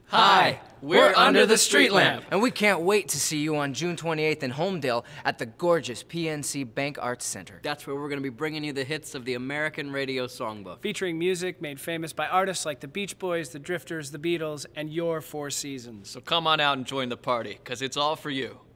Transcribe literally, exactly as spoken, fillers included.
Hi, we're Under the Street Lamp. And we can't wait to see you on June twenty-eighth in Holmdel at the gorgeous P N C Bank Arts Center. That's where we're going to be bringing you the hits of the American Radio Songbook. Featuring music made famous by artists like the Beach Boys, the Drifters, the Beatles, and your Four Seasons. So come on out and join the party, because it's all for you.